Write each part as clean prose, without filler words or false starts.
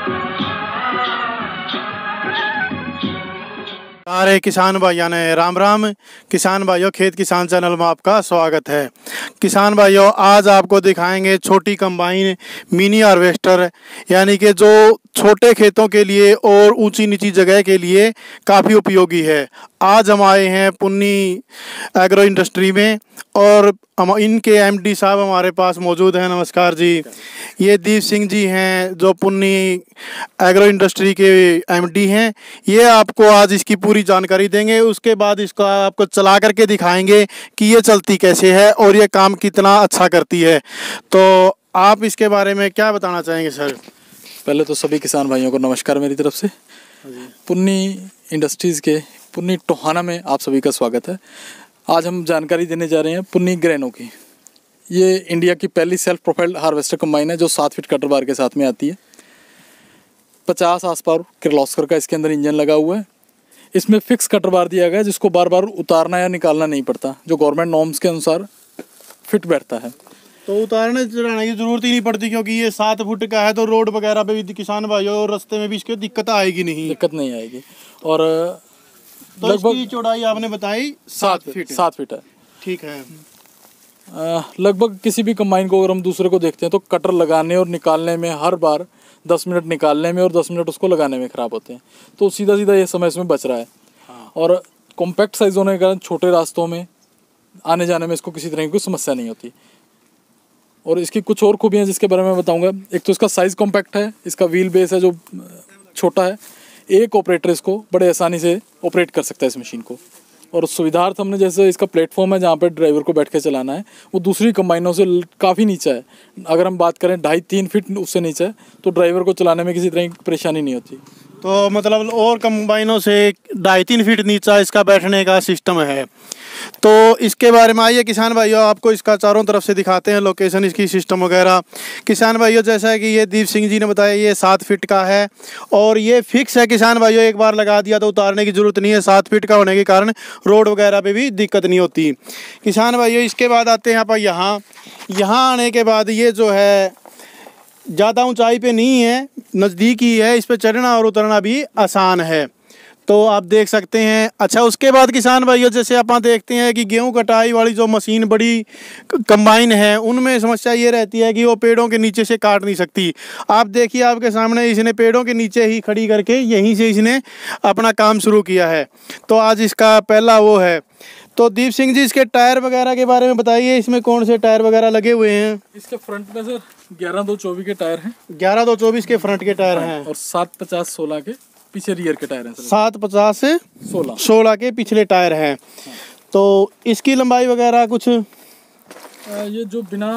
सारे किसान भाइयों ने राम राम। किसान भाइयों, खेत किसान चैनल में आपका स्वागत है। किसान भाइयों, आज आपको दिखाएंगे छोटी कंबाइन मिनी हार्वेस्टर, यानी कि जो छोटे खेतों के लिए और ऊंची नीची जगह के लिए काफ़ी उपयोगी है। आज हम आए हैं पुन्नी एग्रो इंडस्ट्री में और हम इनके एमडी साहब हमारे पास मौजूद हैं। नमस्कार जी। ये दीप सिंह जी हैं जो पुन्नी एग्रो इंडस्ट्री के एमडी हैं। ये आपको आज इसकी पूरी जानकारी देंगे, उसके बाद इसका आपको चला करके दिखाएंगे कि ये चलती कैसे है और ये काम कितना अच्छा करती है। तो आप इसके बारे में क्या बताना चाहेंगे सर? पहले तो सभी किसान भाइयों को नमस्कार मेरी तरफ से। पुन्नी इंडस्ट्रीज़ के पुन्नी टोहाना में आप सभी का स्वागत है। आज हम जानकारी देने जा रहे हैं पुन्नी ग्रेनो की। ये इंडिया की पहली सेल्फ प्रोपेल्ड हार्वेस्टर कंबाइन है जो 7 फीट कटर बार के साथ में आती है। 50 आस पार किर्लोस्कर का इसके अंदर इंजन लगा हुआ है। इसमें फिक्स कटर बार दिया गया है जिसको बार बार उतारना या निकालना नहीं पड़ता, जो गवर्नमेंट नॉर्म्स के अनुसार फिट बैठता है। तो उतारने चढ़ाने की जरूरत ही नहीं पड़ती, क्योंकि ये 7 फुट का है तो रोड वगैरह पे भी किसान भाइयों रास्ते में भी इसकी दिक्कत आएगी नहीं। दिक्कत नहीं आएगी। और तो इसकी चौड़ाई आपने बताई 7 फीट है। ठीक है। लगभग किसी भी कंबाइन को अगर हम दूसरे को देखते हैं तो कटर लगाने और निकालने में हर बार 10 मिनट निकालने में और 10 मिनट उसको लगाने में ख़राब होते हैं, तो सीधा सीधा ये समय इसमें बच रहा है। और कॉम्पैक्ट साइज होने के कारण छोटे रास्तों में आने जाने में इसको किसी तरह की कोई समस्या नहीं होती। और इसकी कुछ और खूबियाँ जिसके बारे में बताऊँगा। एक तो इसका साइज़ कॉम्पैक्ट है, इसका व्हील बेस है जो छोटा है। एक ऑपरेटर इसको बड़े आसानी से ऑपरेट कर सकता है इस मशीन को। और सुविधार्थ हमने जैसे इसका प्लेटफॉर्म है जहाँ पे ड्राइवर को बैठ के चलाना है, वो दूसरी कंबाइनों से काफ़ी नीचा है। अगर हम बात करें 2.5-3 फीट उससे नीचे है तो ड्राइवर को चलाने में किसी तरह की परेशानी नहीं होती। तो मतलब और कंबाइनों से 2.5-3 फीट नीचा इसका बैठने का सिस्टम है। तो इसके बारे में आइए किसान भाइयों, आपको इसका चारों तरफ से दिखाते हैं लोकेशन, इसकी सिस्टम वगैरह। किसान भाइयों, जैसा है कि ये दीप सिंह जी ने बताया ये 7 फीट का है और ये फिक्स है किसान भाइयों। एक बार लगा दिया तो उतारने की ज़रूरत नहीं है। 7 फीट का होने के कारण रोड वगैरह पे भी दिक्कत नहीं होती। किसान भाइयों, इसके बाद आते हैं आप यहाँ आने के बाद ये जो है ज़्यादा ऊंचाई पे नहीं है, नज़दीक ही है। इस पर चढ़ना और उतरना भी आसान है, तो आप देख सकते हैं। अच्छा, उसके बाद किसान भाइयों, जैसे आप देखते हैं कि गेहूं कटाई वाली जो मशीन बड़ी कंबाइन है उनमें समस्या ये रहती है कि वो पेड़ों के नीचे से काट नहीं सकती। आप देखिए आपके सामने इसने पेड़ों के नीचे ही खड़ी करके यहीं से इसने अपना काम शुरू किया है। तो आज इसका पहला वो है। तो दीप सिंह जी, इसके टायर वगैरह के बारे में बताइए, इसमें कौन से टायर वगैरह लगे हुए हैं? इसके फ्रंट में सर 11-2-24 के टायर हैं। 11-2-24 के फ्रंट के टायर हैं और 750-16 के पीछे रियर के टायर हैं। 750 से 16 के पिछले टायर हैं। तो इसकी लंबाई वगैरह कुछ ये जो बिना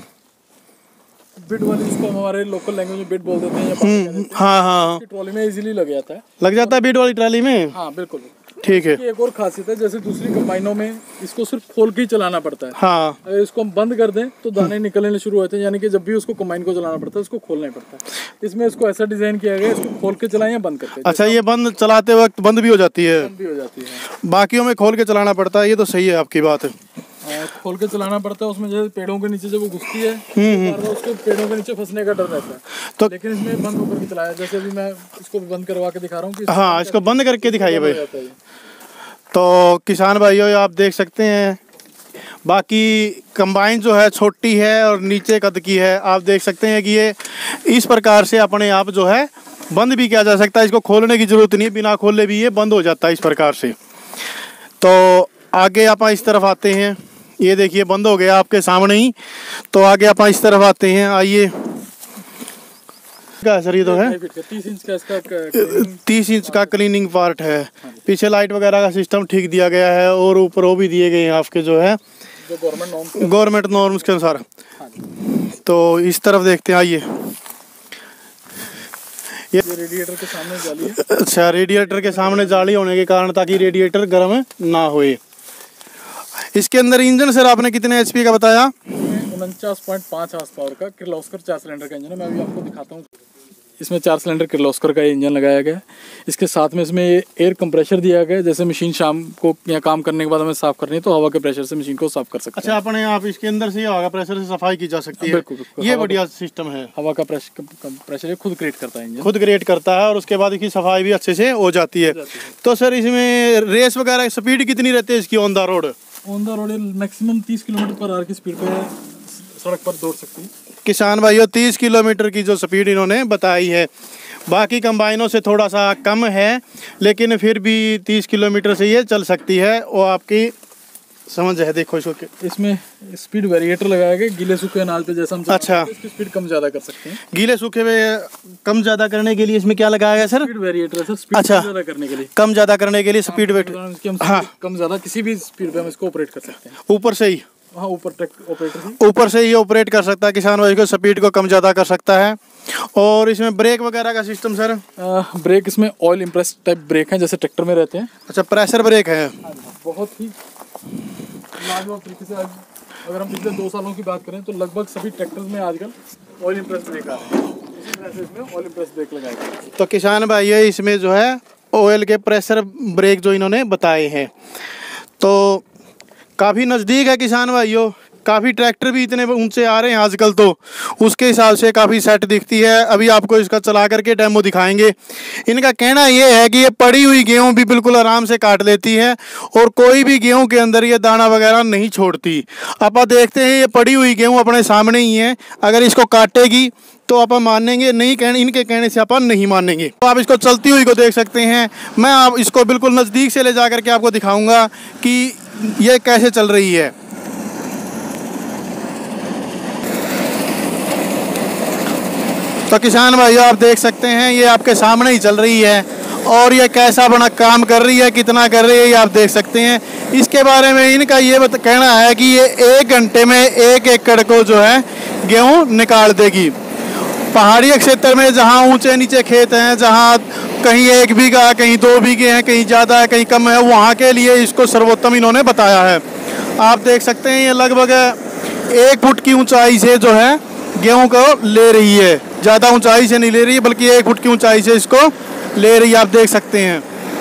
बिड वाली, इसको हमारे लोकल लैंग्वेज में बिड बोल देते हैं या हाँ, ट्रॉली में इजीली लग जाता है बिड वाली ट्राली में। हाँ बिल्कुल, ठीक है। एक और खासियत है, जैसे दूसरी कंबाइनों में इसको सिर्फ खोल के ही चलाना पड़ता है। हाँ, अगर इसको हम बंद कर दें तो दाने निकलने शुरू होते हैं, यानी कि जब भी उसको कंबाइन को चलाना पड़ता है उसको खोलना ही पड़ता है। इसमें इसको ऐसा डिजाइन किया गया है, इसको खोल के चलाएं या बंद करके। अच्छा, ये बंद चलाते वक्त बंद भी हो जाती है? बंद भी हो जाती है। बाकियों में खोल के चलाना पड़ता है, ये तो सही है आपकी बात। खोल के चलाना पड़ता है, उसमें जैसे पेड़ों के नीचे जब वो घुसती है तो उसको पेड़ों के नीचे फंसने का डर रहता है। तो लेकिन इसमें बंद होकर के चलाया, जैसे अभी मैं इसको बंद करवा के दिखा रहा हूँ। हाँ, इसको बंद करके दिखाइए भाई। तो किसान भाइयों, आप देख सकते हैं बाकी कंबाइन जो है छोटी है और नीचे कद की है। आप देख सकते हैं कि ये इस प्रकार से अपने आप जो है बंद भी किया जा सकता है। इसको खोलने की ज़रूरत नहीं है, बिना खोले भी ये बंद हो जाता है इस प्रकार से। तो आगे आप इस तरफ आते हैं, ये देखिए बंद हो गया आपके सामने ही। तो आगे आप इस तरफ आते हैं, आइए। क्या सर, ये तो है 30 इंच का क्लीनिंग पार्ट है। पीछे लाइट वगैरह का सिस्टम ठीक दिया गया है और ऊपर वो भी दिए गए हैं आपके जो है गवर्नमेंट नॉर्म्स के अनुसार। तो इस तरफ देखते हैं, आइए। ये रेडिएटर के सामने जाली है। अच्छा, रेडिएटर के सामने जाली होने के कारण ताकि रेडिएटर गर्म ना होए। इसके अंदर इंजन सर आपने कितने एचपी का बताया? 49.5 हार्स पावर का किर्लोस्कर 4 सिलेंडर का इंजन है। मैं अभी आपको दिखाता हूँ। इसमें 4 सिलेंडर किर्लोस्कर का इंजन लगाया गया है। इसके साथ में इसमें एयर कंप्रेशर दिया गया है, जैसे मशीन शाम को या काम करने के बाद हमें साफ करनी है तो हवा के प्रेशर से मशीन को साफ कर सकते हैं। अच्छा, अपने आप इसके अंदर से हवा का प्रेशर से सफाई की जा सकती है। बिल्कुल, ये बढ़िया सिस्टम है। हवा का प्रेशर खुद क्रिएट करता है इंजन, खुद क्रिएट करता है और उसके बाद इसकी सफाई भी अच्छे से हो जाती है। तो सर इसमें रेस वगैरह स्पीड कितनी रहती है इसकी on the road? On the road maximum 30 kilometre per hour की स्पीड पे सड़क पर दौड़ सकती है। किसान भाइयों 30 किलोमीटर की जो स्पीड इन्होंने बताई है, बाकी कंबाइनों से थोड़ा सा कम है, लेकिन फिर भी 30 किलोमीटर से ये चल सकती है। वो आपकी समझ है। देखो इसको, इसमें स्पीड वेरिएटर लगाया गया गीले सूखे अनाज पे, जैसा हम अच्छा इसकी स्पीड कम ज़्यादा कर सकते हैं। गीले सूखे में कम ज़्यादा करने के लिए इसमें क्या लगाया गया सर? स्पीड वेरिएटर है सर, स्पीड अच्छा, ज़्यादा करने के लिए, कम ज़्यादा करने के लिए स्पीड वेट, हाँ, कम ज़्यादा किसी भी स्पीड पे हम इसको ऑपरेट कर सकते हैं। ऊपर से ही, हाँ, ऑपरेटर ऊपर से ही ऑपरेट कर सकता है किसान भाई को, स्पीड को कम ज़्यादा कर सकता है। और इसमें ब्रेक वगैरह का सिस्टम सर? ब्रेक इसमें ऑयल इम्प्रेस टाइप ब्रेक हैं, जैसे ट्रैक्टर में रहते हैं। अच्छा, प्रेशर ब्रेक है। बहुत ही लाजवाब तरीके से। अगर हम पिछले 2 सालों की बात करें तो लगभग सभी ट्रैक्टर्स में आजकल ऑयल इम्प्रेस ब्रेक आ रहे हैं। इसी तरह से इसमें ऑयल इम्प्रेस ब्रेक लगाए गए। तो किसान भाई इसमें जो है ऑयल के प्रेशर ब्रेक जो इन्होंने बताए हैं, तो काफ़ी नज़दीक है किसान भाइयों। काफ़ी ट्रैक्टर भी इतने ऊंचे आ रहे हैं आजकल, तो उसके हिसाब से काफ़ी सेट दिखती है। अभी आपको इसका चला करके डेमो दिखाएंगे। इनका कहना ये है कि ये पड़ी हुई गेहूं भी बिल्कुल आराम से काट लेती है और कोई भी गेहूं के अंदर ये दाना वगैरह नहीं छोड़ती। आप देखते हैं ये पड़ी हुई गेहूं अपने सामने ही है, अगर इसको काटेगी तो आप मानेंगे नहीं, इनके कहने से अपन नहीं मानेंगे। तो आप इसको चलती हुई को देख सकते हैं। मैं आप इसको बिल्कुल नज़दीक से ले जा करके आपको दिखाऊँगा कि ये कैसे चल रही है। तो किसान भाइयों आप देख सकते हैं ये आपके सामने ही चल रही है और ये कैसा बड़ा काम कर रही है, कितना कर रही है, ये आप देख सकते हैं। इसके बारे में इनका ये कहना है कि ये 1 घंटे में 1 एकड़ को जो है गेहूं निकाल देगी। पहाड़ी क्षेत्र में जहां ऊंचे नीचे खेत हैं, जहां कहीं 1 बीघा, कहीं 2 बीघे हैं, कहीं ज़्यादा है, कहीं कम है, वहाँ के लिए इसको सर्वोत्तम इन्होंने बताया है। आप देख सकते हैं ये लगभग 1 फुट की ऊंचाई से जो है गेहूं को ले रही है। ज़्यादा ऊंचाई से नहीं ले रही है, बल्कि 1 फुट की ऊंचाई से इसको ले रही है, आप देख सकते हैं।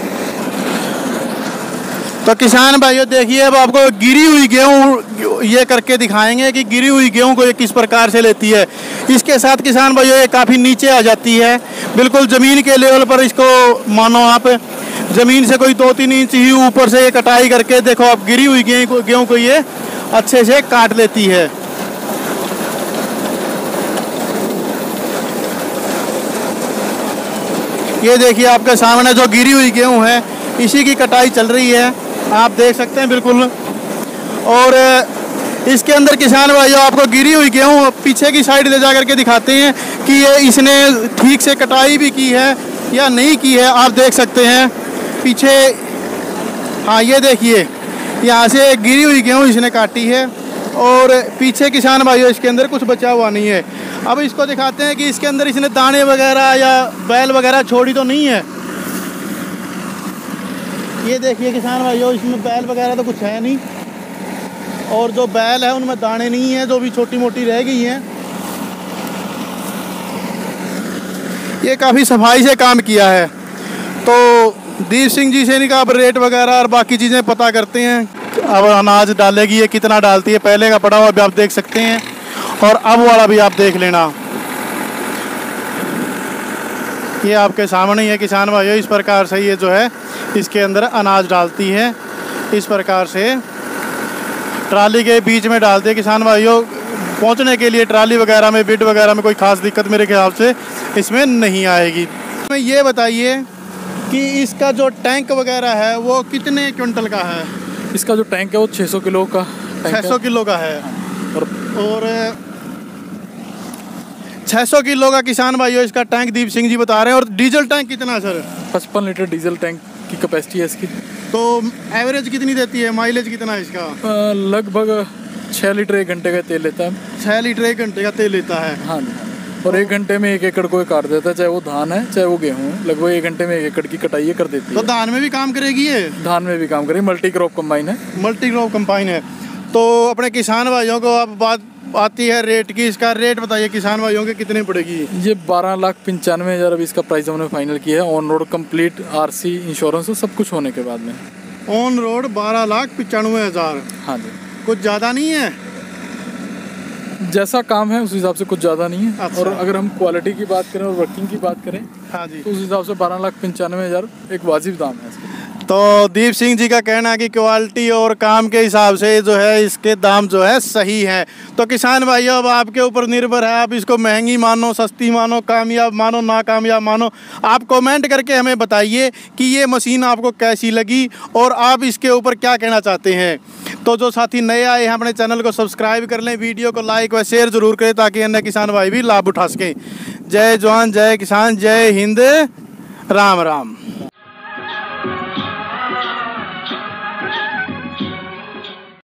तो किसान भाइयों देखिए, अब आपको गिरी हुई गेहूं ये करके दिखाएंगे कि गिरी हुई गेहूं को ये किस प्रकार से लेती है। इसके साथ किसान भाइयों ये काफ़ी नीचे आ जाती है, बिल्कुल ज़मीन के लेवल पर इसको मानो आप ज़मीन से कोई 2-3 इंच ही ऊपर से ये कटाई करके देखो आप गिरी हुई गेहूं को ये अच्छे से काट लेती है। ये देखिए आपके सामने जो गिरी हुई गेहूं है इसी की कटाई चल रही है, आप देख सकते हैं बिल्कुल। और इसके अंदर किसान भाइयों आपको गिरी हुई गेहूं पीछे की साइड ले जा करके दिखाते हैं कि ये इसने ठीक से कटाई भी की है या नहीं की है। आप देख सकते हैं पीछे, हाँ ये देखिए यहाँ से गिरी हुई गेहूं इसने काटी है और पीछे किसान भाइयों इसके अंदर कुछ बचा हुआ नहीं है। अब इसको दिखाते हैं कि इसके अंदर इसने दाने वगैरह या बैल वगैरह छोड़ी तो नहीं है। ये देखिए किसान भाइयों इसमें बैल वगैरह तो कुछ है नहीं, और जो बैल है उनमें दाने नहीं है, जो भी छोटी मोटी रह गई हैं। ये काफ़ी सफाई से काम किया है। तो दीप सिंह जी से इनका अब रेट वगैरह और बाकी चीज़ें पता करते हैं। अब अनाज डालेगी, ये कितना डालती है, पहले का पड़ा हुआ भी आप देख सकते हैं और अब वाला भी आप देख लेना। ये आपके सामने ही है किसान भाइयों, इस प्रकार से ये जो है इसके अंदर अनाज डालती है। इस प्रकार से ट्राली के बीच में डालती है किसान भाइयों। पहुंचने के लिए ट्राली वगैरह में, बिड वगैरह में कोई ख़ास दिक्कत मेरे ख्याल से इसमें नहीं आएगी। मैं ये बताइए कि इसका जो टैंक वगैरह है वो कितने क्विंटल का है? इसका जो टैंक है वो 600 किलो का 600 किलो का है। और 600 किलो का किसान भाइयों इसका टैंक दीप सिंह जी बता रहे हैं। और डीजल टैंक कितना है सर? 55 लीटर डीजल टैंक की कैपेसिटी है इसकी। तो एवरेज कितनी देती है, माइलेज कितना है इसका? लगभग 6 लीटर 1 घंटे का तेल लेता है। 6 लीटर 1 घंटे का तेल लेता है। हाँ, और 1 घंटे में 1 एकड़ को काट देता है, चाहे वो धान है चाहे वो गेहूँ। लगभग 1 घंटे में 1 एकड़ की कटाई कर देती है। तो धान में भी काम करेगी ये? धान में भी काम करेगी, मल्टी क्रॉप कंबाइन है। मल्टी क्रॉप कंबाइन है। तो अपने किसान भाइयों को आप बात आती है रेट की, इसका रेट बताइए किसान भाइयों के कितनी पड़ेगी? ये 12,95,000 अभी इसका प्राइस हमने फाइनल किया है, on road complete RC insurance सब कुछ होने के बाद में। On road 12,95,000। हाँ जी, कुछ ज़्यादा नहीं है? जैसा काम है उस हिसाब से कुछ ज़्यादा नहीं है। अच्छा। और अगर हम क्वालिटी की बात करें और वर्किंग की बात करें हाँ जी। तो उस हिसाब से 12,95,000 एक वाजिब दाम है इसका। तो दीप सिंह जी का कहना है कि क्वालिटी और काम के हिसाब से जो है इसके दाम जो है सही है। तो किसान भाइयों अब आपके ऊपर निर्भर है, आप इसको महंगी मानो, सस्ती मानो, कामयाब मानो, नाकामयाब मानो। आप कमेंट करके हमें बताइए कि ये मशीन आपको कैसी लगी और आप इसके ऊपर क्या कहना चाहते हैं। तो जो साथी नए आए हैं अपने चैनल को सब्सक्राइब कर लें, वीडियो को लाइक व शेयर जरूर करें ताकि अन्य किसान भाई भी लाभ उठा सकें। जय जवान जय किसान, जय हिंद, राम राम।